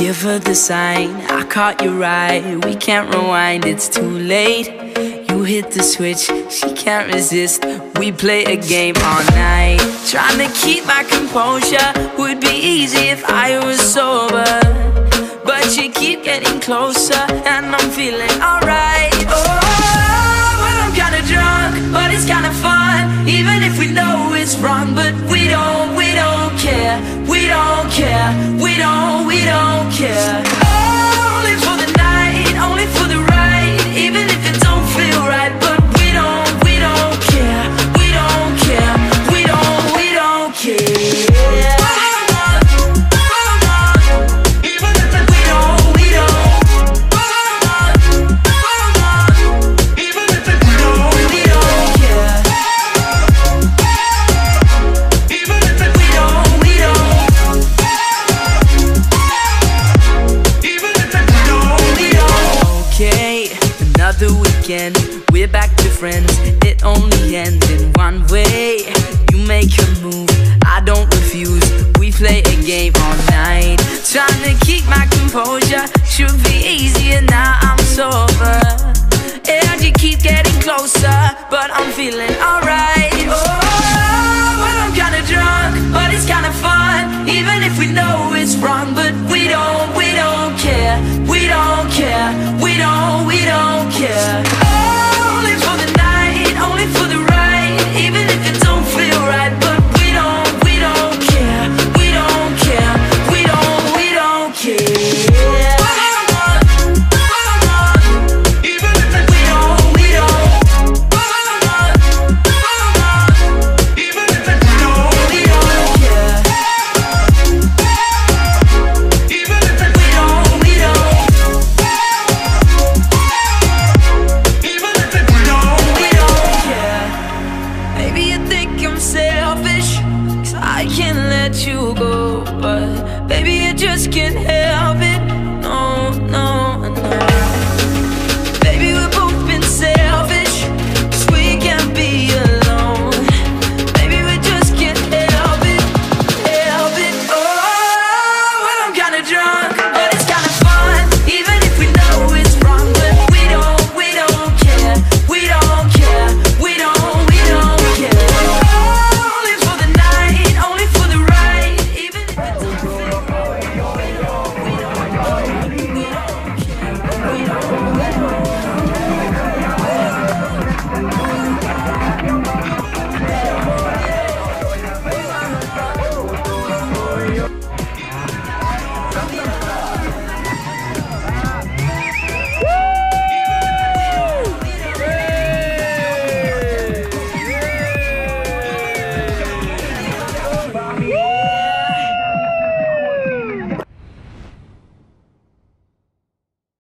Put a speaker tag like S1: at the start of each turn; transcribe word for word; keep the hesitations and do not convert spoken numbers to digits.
S1: give her the sign, I caught you right. We can't rewind, it's too late. You hit the switch, she can't resist. We play a game all night. Trying to keep my composure would be easy if I was sober, but you keep getting closer and I'm feeling alright. Oh, well, I'm kinda drunk, but it's kinda fun. Even if we know it's wrong, but we don't, we don't care. We don't care, we don't, we don't care. Only for the night, only for the ride. Even if it don't feel right, but we don't, we don't care. We don't care, we don't, we don't care. We're back to friends, it only ends in one way. You make your move, I don't refuse. We play a game all night. Trying to keep my composure should be easy enough.